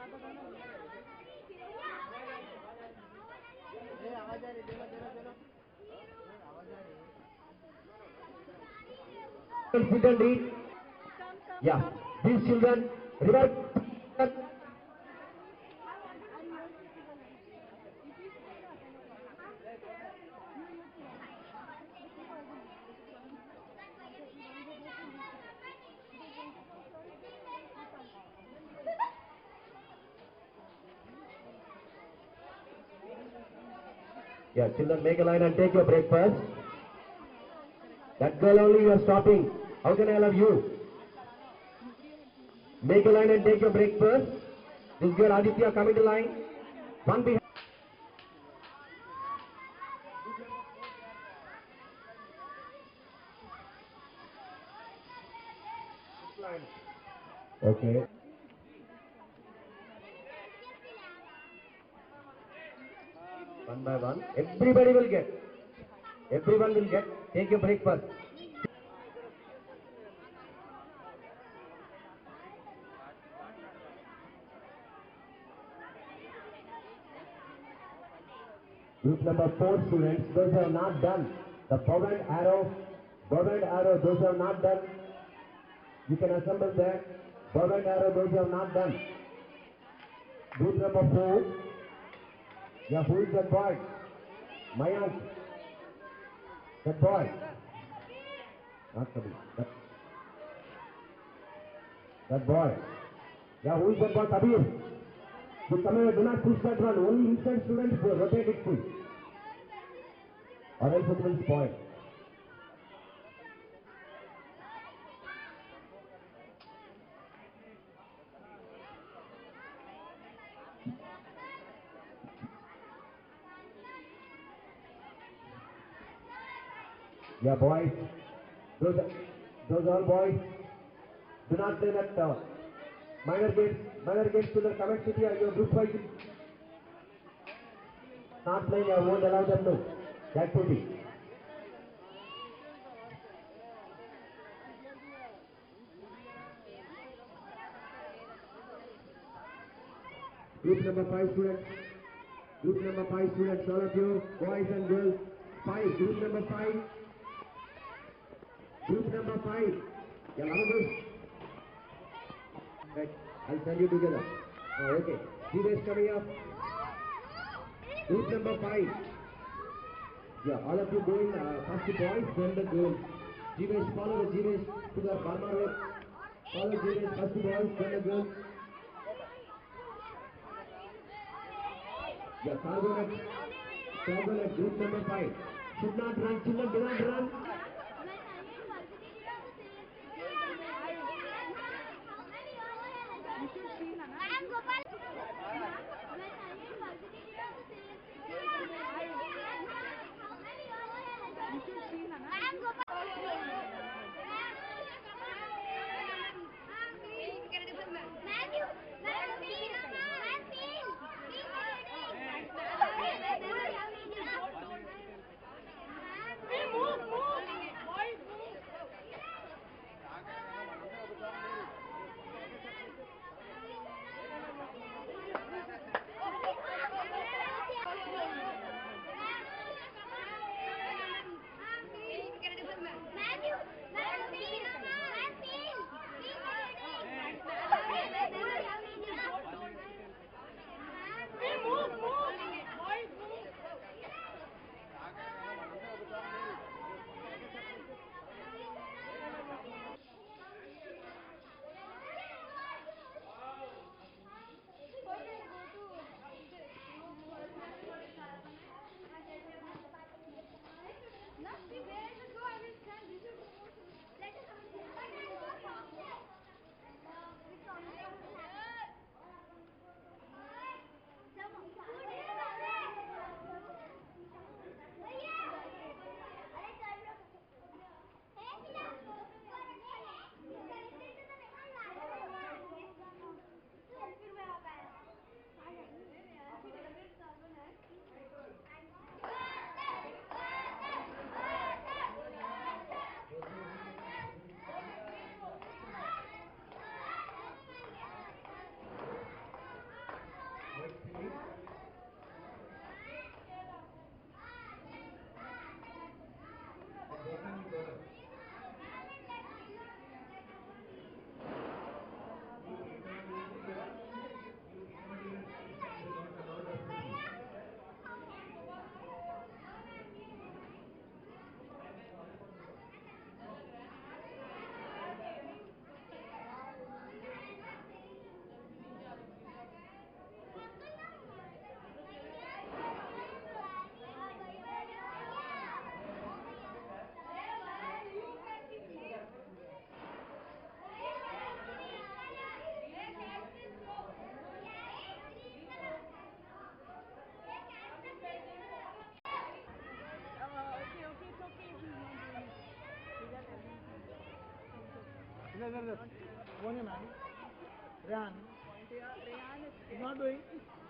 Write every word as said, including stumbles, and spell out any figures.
Sit and read. Yeah, these children revert. Yeah, children, make a line and take your breakfast. That girl only you are stopping. How can I allow you? Make a line and take your breakfast. This girl Aditya, come into line. One behind. Okay. One by one. Everybody will get. Everyone will get. Take your breakfast. Group number four students, those who have not done the bow and arrow, bow and arrow, those who have not done, you can assemble there. Bow and arrow, those who have not done. Group number four, yeah, who is that boy? Mayank. That boy. Not coming. That, that boy. Yeah, who is that boy? Kabir. You come here, do not push that one. Only inside students go. Rotate it full. Or else it will spoil. Yeah, boys. Those, those all boys. Do not play that uh, minor games. Minor games to the comment city. Your group wise. Not playing. I won't allow them to. That will be. Group number five students. Group number five students. All of you, boys and girls. Five. Group number five. Group number five. Yeah, Lavagos. Right. I'll send you together. Oh, okay. G-Base coming up. Group number five. Yeah, all of you going uh, first to boys, then the girls. G-Base, follow the G-Base to the Burma road. Follow G-Base first to boys, then the girls. Yeah, Cargonet. Cargonet, group number five. Should not run, children, do not run. Look at this. One man. Ryan. He's not doing.